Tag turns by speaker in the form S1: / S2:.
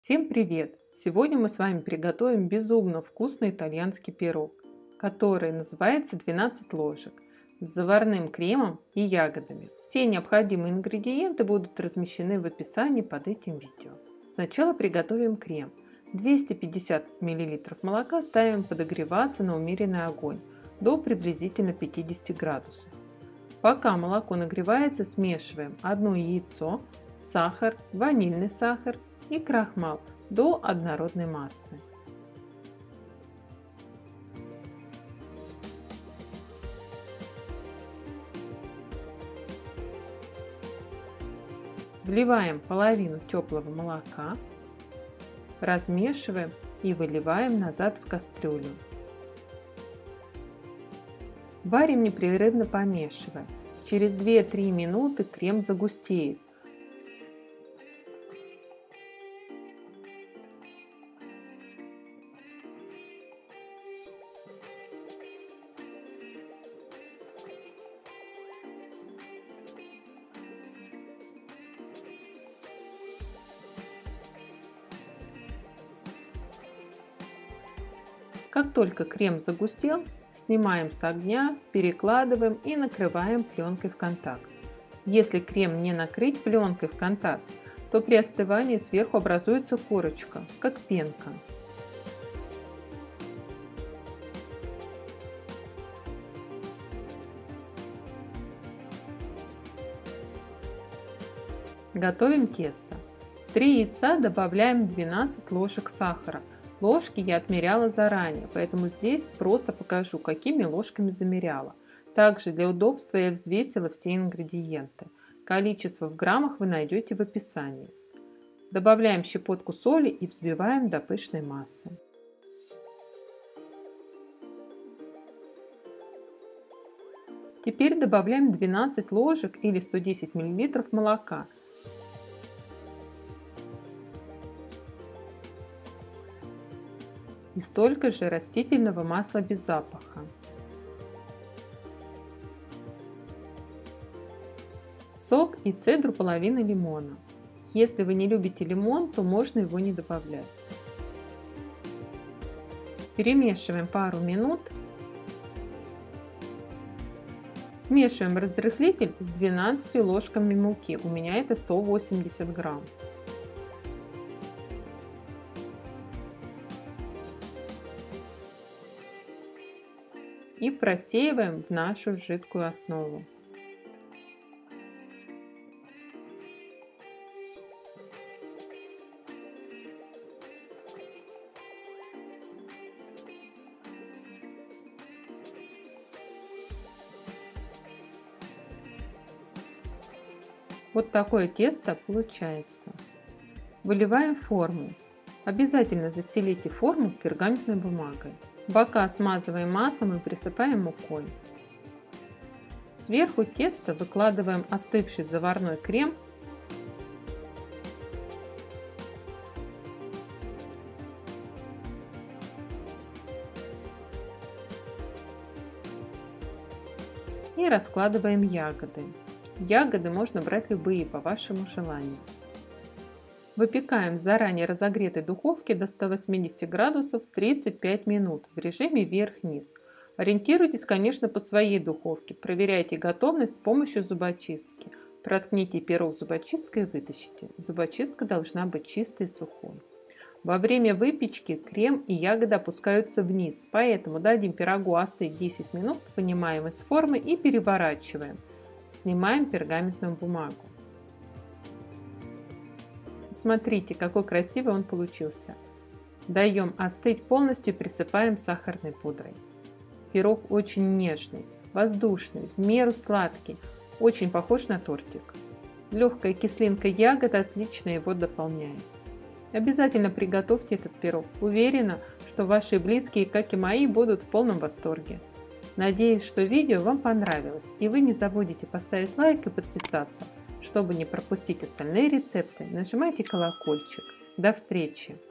S1: Всем привет! Сегодня мы с вами приготовим безумно вкусный итальянский пирог, который называется 12 ложек с заварным кремом и ягодами. Все необходимые ингредиенты будут размещены в описании под этим видео. Сначала приготовим крем. 250 мл молока ставим подогреваться на умеренный огонь до приблизительно 50 градусов. Пока молоко нагревается, смешиваем одно яйцо, сахар, ванильный сахар и крахмал до однородной массы. Вливаем половину теплого молока, размешиваем и выливаем назад в кастрюлю. Варим непрерывно, помешивая. Через 2-3 минуты крем загустеет. Как только крем загустел, снимаем с огня, перекладываем и накрываем пленкой в контакт. Если крем не накрыть пленкой в контакт, то при остывании сверху образуется корочка, как пенка. Готовим тесто. В 3 яйца добавляем 12 ложек сахара. Ложки я отмеряла заранее, поэтому здесь просто покажу, какими ложками замеряла. Также для удобства я взвесила все ингредиенты. Количество в граммах вы найдете в описании. Добавляем щепотку соли и взбиваем до пышной массы. Теперь добавляем 12 ложек или 110 мл молока. И столько же растительного масла без запаха. Сок и цедру половины лимона. Если вы не любите лимон, то можно его не добавлять. Перемешиваем пару минут. Смешиваем разрыхлитель с 12 ложками муки. У меня это 180 грамм. И просеиваем в нашу жидкую основу. Вот такое тесто получается. Выливаем в форму. Обязательно застелите форму пергаментной бумагой. Бока смазываем маслом и присыпаем мукой. Сверху теста выкладываем остывший заварной крем. И раскладываем ягоды. Ягоды можно брать любые по вашему желанию. Выпекаем в заранее разогретой духовке до 180 градусов 35 минут в режиме вверх-вниз. Ориентируйтесь, конечно, по своей духовке. Проверяйте готовность с помощью зубочистки. Проткните пирог зубочисткой и вытащите. Зубочистка должна быть чистой и сухой. Во время выпечки крем и ягоды опускаются вниз, поэтому дадим пирогу остыть 10 минут, вынимаем из формы и переворачиваем. Снимаем пергаментную бумагу. Смотрите, какой красивый он получился. Даем остыть полностью и присыпаем сахарной пудрой. Пирог очень нежный, воздушный, в меру сладкий, очень похож на тортик. Легкая кислинка ягод отлично его дополняет. Обязательно приготовьте этот пирог. Уверена, что ваши близкие, как и мои, будут в полном восторге. Надеюсь, что видео вам понравилось, и вы не забудете поставить лайк и подписаться. Чтобы не пропустить остальные рецепты, нажимайте колокольчик. До встречи!